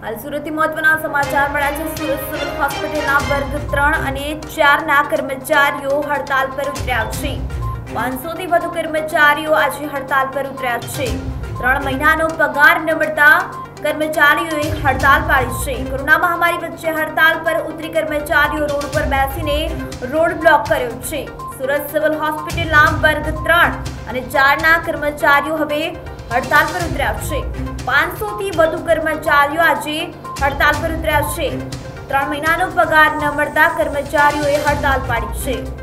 હાલ સુરતથી મહત્વના સમાચાર મળ્યા છે। સુરત સિવિલ હોસ્પિટલના વર્ગ 3 અને 4 ના કર્મચારીઓ હડતાલ પર ઉતર્યા છે। 500 થી વધુ કર્મચારીઓ આજે હડતાલ પર ઉતર્યા છે। 3 મહિનાનો પગાર ન મળતા કર્મચારીઓએ હડતાલ પાડી છે। કોરોના મહામારી વચ્ચે હડતાલ પર ઉતરી કર્મચારીઓ રોડ પર બેસીને રોડ બ્લોક કર્યો છે। સુરત સિવિલ હોસ્પિટલના વર્ગ 3 અને 4 ના કર્મચારીઓ હવે હડતાલ પર ઉતર્યા છે। 500 થી વધુ કર્મચારીઓ આજે હડતાલ પર ઉતર્યા છે। 3 મહિનાનો પગાર ન મળતા કર્મચારીઓએ હડતાલ પાડી છે।